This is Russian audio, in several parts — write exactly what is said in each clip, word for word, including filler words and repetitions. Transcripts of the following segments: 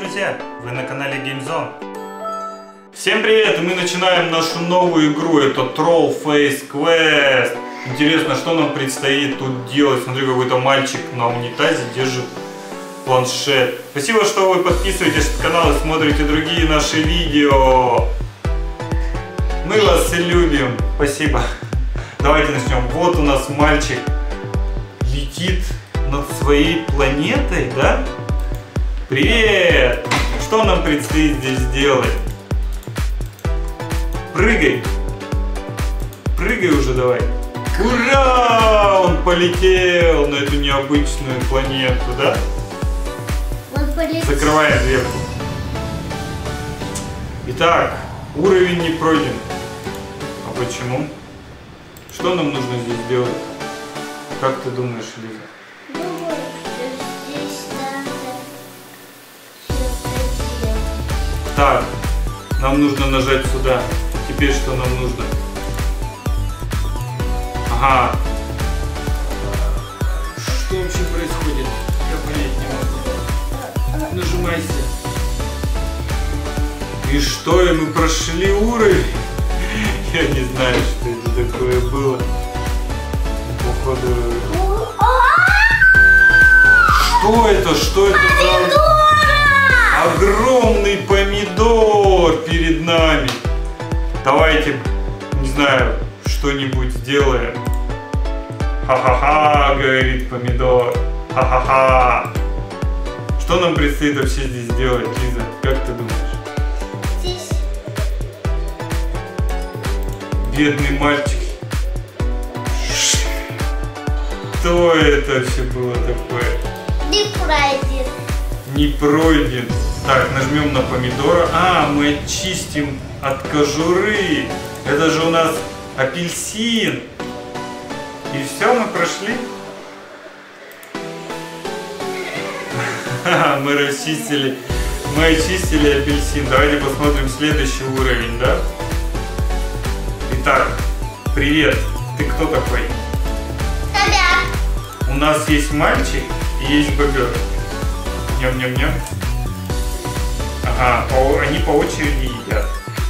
друзья! Вы на канале GameZone. Всем привет! И мы начинаем нашу новую игру. Это Troll Face Quest. Интересно, что нам предстоит тут делать. Смотри, какой-то мальчик на унитазе держит планшет. Спасибо, что вы подписываетесь на канал и смотрите другие наши видео. Мы вас любим. Спасибо. Давайте начнем. Вот у нас мальчик летит над своей планетой, да? Привет! Что нам предстоит здесь сделать? Прыгай! Прыгай уже давай! Ура! Он полетел на эту необычную планету, да? Он полетел. Закрываем дверку. Итак, уровень не пройден. А почему? Что нам нужно здесь сделать? Как ты думаешь, Лиза? Думаю, что здесь надо что-то делать. Так, нам нужно нажать сюда. Теперь что нам нужно? Ага. Что вообще происходит? Я понять не могу. Нажимайся. И что, и мы прошли уровень? Я не знаю, что это такое было. Походу... Что это? Что это за огромный помидор перед нами? Давайте, не знаю, что-нибудь сделаем. Ха-ха-ха, говорит помидор. Ха-ха-ха. Что нам предстоит вообще здесь делать, Лиза? Как ты думаешь? Здесь Бедный мальчик. Что это вообще было такое? не пройдет. Не пройден. Так, нажмем на помидора. А, мы очистим от кожуры. Это же у нас апельсин. И все, мы прошли. Мы расчистили. Мы очистили апельсин. Давайте посмотрим следующий уровень, да? Итак, привет. Ты кто такой? Тебя. У нас есть мальчик и есть бобер. Ням-ням-ням. Ага, по, они по очереди едят.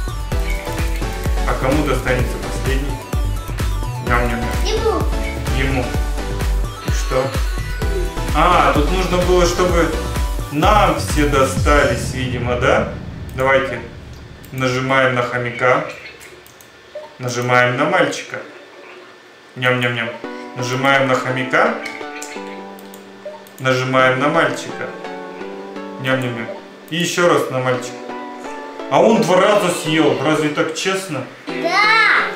А кому достанется последний? Ням-ням-ням. Ему. Ему. И что? А, тут нужно было, чтобы нам все достались, видимо, да? Давайте нажимаем на хомяка. Нажимаем на мальчика. Ням-ням-ням. Нажимаем на хомяка. Нажимаем на мальчика. Ням-ням-ням. И еще раз на мальчика. А он два раза съел. Разве так честно? Да.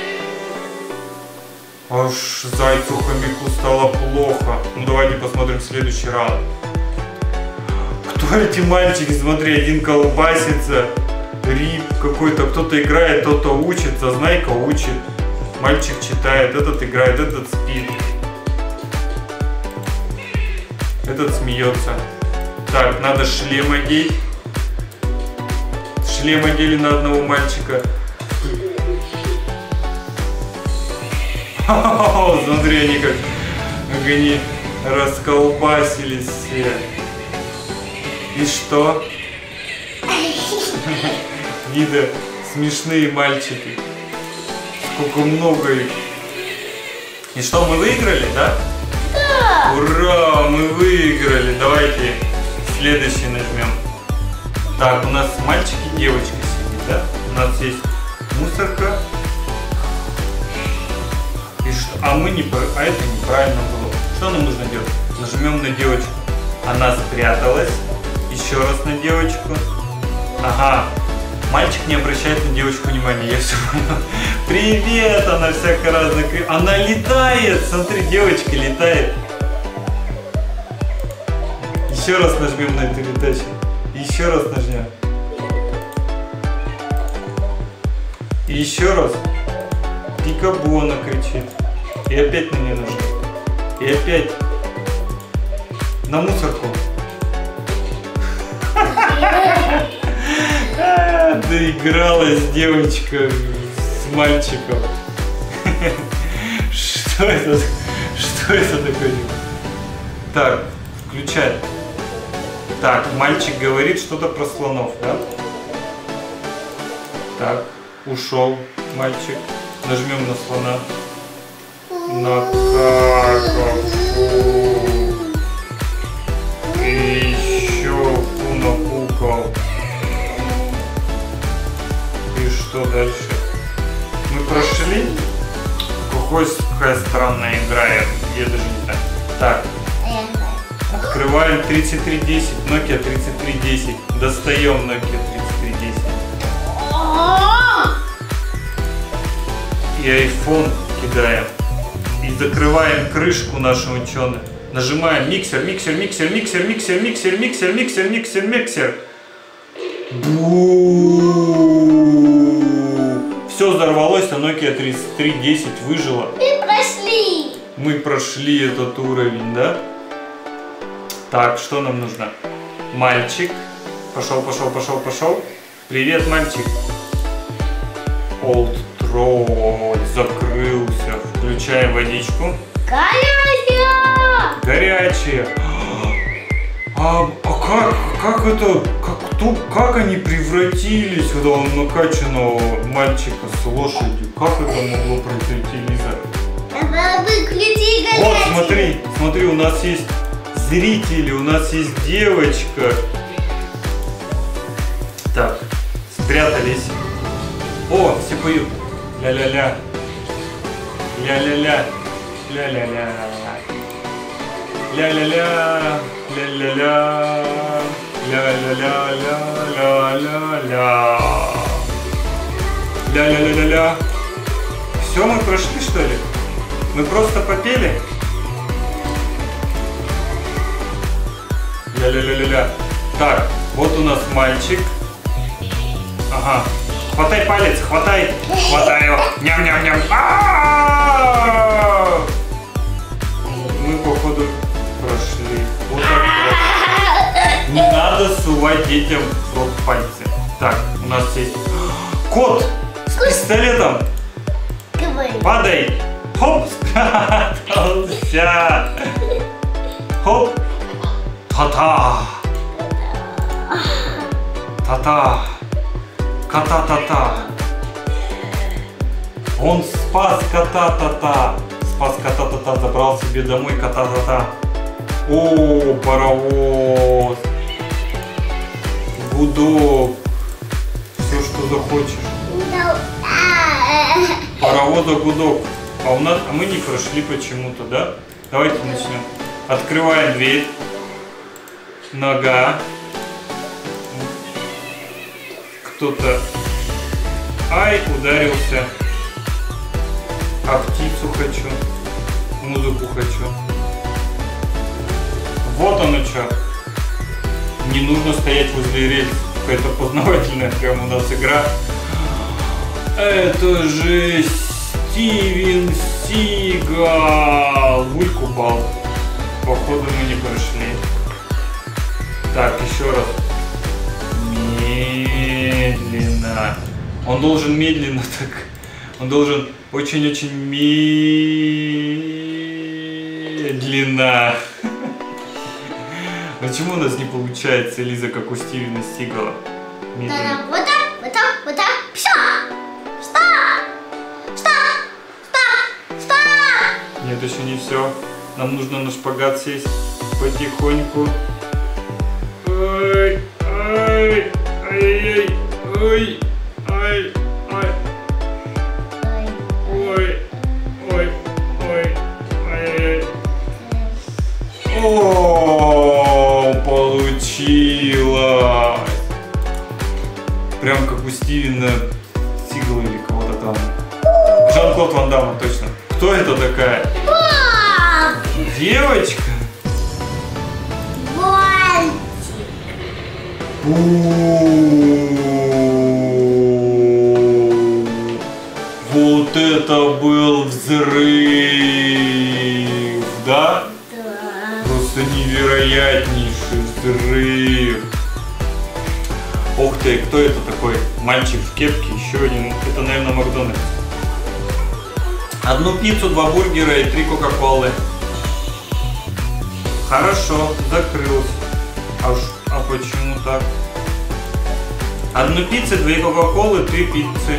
Аж зайцу хомяку стало плохо. Ну давайте посмотрим следующий раунд. Кто эти мальчики? Смотри, один колбасится. Рип какой-то. Кто-то играет, кто-то учится. Знайка учит. Мальчик читает. Этот играет, этот спит. Этот смеется. Так, надо шлем одеть. Шлем одели на одного мальчика. О, смотри, они как, как они расколбасились все. И что? Вида смешные мальчики. Сколько много их. И что, мы выиграли, да? Да. Ура, мы выиграли. Давайте следующий нажмем. Так, у нас мальчик и девочка сидит, да? У нас есть мусорка. И что? А мы не... А это неправильно было. Что нам нужно делать? Нажмем на девочку. Она спряталась. Еще раз на девочку. Ага. Мальчик не обращает на девочку внимания. Я все понял. Привет! Она всякая разная. Она летает! Смотри, девочка летает. Еще раз нажмем на эту летачку. Еще раз нажмем. И еще раз. Пикабу она кричит. И опять на нее нажмем. И опять. На мусорку. Доигралась девочка с мальчиком. Что это? Что это такое? Так, включай. Так, мальчик говорит что-то про слонов, да? Так, ушел мальчик. Нажмем на слона. На какаку. И еще фу напукал. И что дальше? Мы прошли? Какая странная игра, я, я даже не знаю. Так, открываем тридцать три десять, Nokia тридцать три десять. Достаем Nokia тридцать три десять. И iPhone кидаем. И закрываем крышку нашего ученого. Нажимаем миксер, миксер, миксер, миксер, миксер, миксер, миксер, миксер, миксер, миксер. Все взорвалось, а Nokia тридцать три десять выжила. Мы прошли. Мы прошли этот уровень, да? Так, что нам нужно? Мальчик. Пошел, пошел, пошел, пошел. Привет, мальчик. Old Troll закрылся. Включаем водичку. Горячая. Горячие. А, а как, как это, как, кто, как они превратились, когда он накачанного мальчика с лошадью? Как это могло произойти, Лиза? Выключи горячий. Вот, смотри, смотри, у нас есть зрители, у нас есть девочка. Так, спрятались. О, все поют. Ля-ля-ля. Ля-ля-ля. Ля-ля-ля. Ля-ля-ля. Ля-ля-ля. Ля-ля-ля-ля-ля-ля-ля. Ля-ля-ля-ля-ля. Все, мы прошли, что ли? Мы просто попели? Ля-ля-ля-ля-ля. Так, вот у нас мальчик. Ага. Хватай палец, хватай. Хватаю. Ням-ням-ням. А-а-а! Мы, походу, прошли. Вот так вот. Не надо сувать детям в рот пальцы. Так, у нас есть кот с пистолетом. Падай. Хоп, спрятался. Хоп. Та-та. Та-та. Кота-та-та. Он спас кота-та-та. Спас кота-та-та, забрал себе домой кота-та-та. О, паровоз. Гудок. Все, что захочешь. Паровоза гудок. А у нас, а мы не прошли почему-то, да? Давайте начнем. Открываем дверь. Нога. Кто-то, ай, ударился. А птицу хочу. Музыку хочу. Вот оно что. Не нужно стоять возле рельс. Какая-то познавательная прям у нас игра. Это же Стивен Сигал. Бульк упал. Походу мы не прошли. Так, еще раз. Медленно. Он должен медленно так. Он должен очень-очень медленно. Почему у нас не получается, Лиза, как у Стивена Сигала? Медленно. Вот так, вот так, вот так. Все. Стоп! Стоп! Стоп! Стоп! Нет, еще не все. Нам нужно на шпагат сесть потихоньку. Ой, ой, ай, ой, ай, ай. Ой, ой, ой, ай, ай. О, получилось. Прям как у Стивена Сигала или кого-то там. Жан-Клод Ван Дамма, точно. Кто это такая? Девочка? Мальчик. Вот это был взрыв, да? Да. Просто невероятнейший взрыв. Ух ты, кто это такой? Мальчик в кепке, еще один. Это, наверное, Макдональдс. Одну пиццу, два бургера и три кока-колы. Хорошо, закрылся. А, почему так? Одну пиццу, две кока-колы, три пиццы.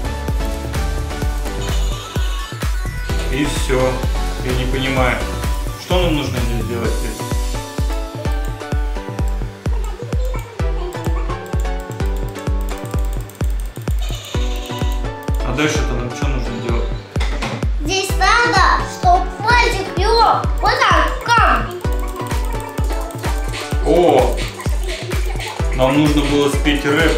И все. Я не понимаю, что нам нужно здесь делать здесь? А дальше-то нам что нужно делать? Здесь надо, чтобы мальчик его вот так как. О! Нам нужно было спеть рэп.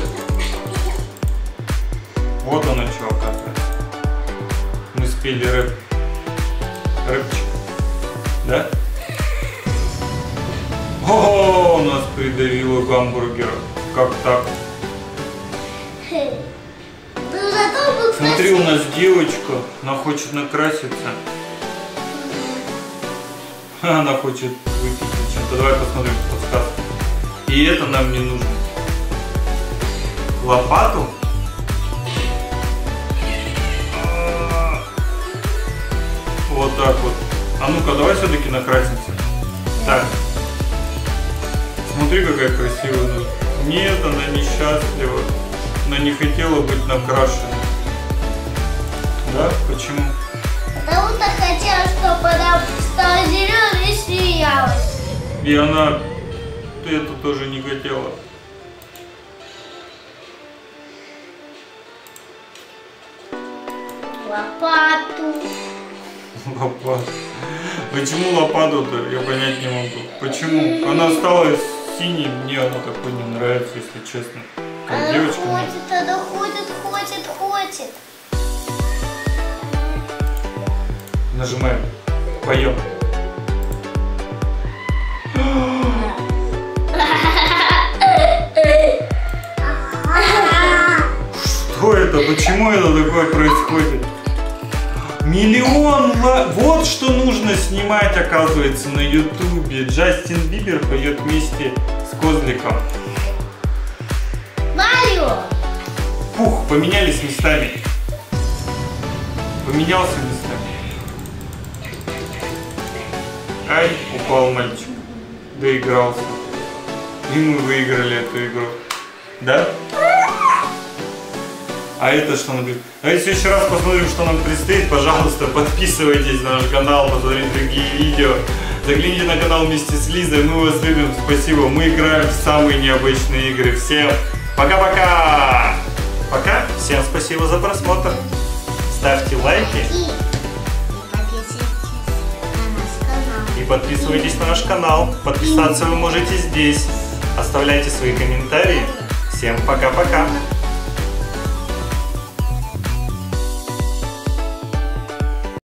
Вот оно что, оказывается. Мы спели рэп. Рэпчик. Да? О, нас придавило гамбургера. Как так? Ну зато мы, кстати... Смотри, у нас девочка. Она хочет накраситься. Она хочет выпить чем-то. Давай посмотрим подсказку. И это нам не нужно. Лопату? Вот так вот. А ну-ка, давай все-таки накрасимся. Так. Смотри, какая красивая. Нет, она несчастлива. Она не хотела быть накрашенной. Да? Почему? Потому что хотела, чтобы она стала зеленой и смеялась. И она это тоже не хотела. Лопату. Лопату. Почему лопату-то? Я понять не могу. Почему? Она осталась синей, мне она такой не нравится, если честно. Как Она девочка. хочет, она хочет, хочет, хочет. Нажимаем. Поем. Что это? Почему это такое происходит? Миллион ла... Вот что нужно снимать, оказывается, на ютубе. Джастин Бибер поет вместе с Козликом. Марио! Пух, поменялись местами. Поменялся местами. Ай, упал мальчик. Доигрался. И мы выиграли эту игру. Да? А это что нам говорит? А если еще раз посмотрим, что нам предстоит, пожалуйста, подписывайтесь на наш канал, посмотрите другие видео. Загляните на канал вместе с Лизой, мы вас любим, спасибо. Мы играем в самые необычные игры. Всем пока-пока! Пока, всем спасибо за просмотр. Ставьте лайки. И подписывайтесь на наш канал. Подписаться вы можете здесь. Оставляйте свои комментарии. Всем пока-пока.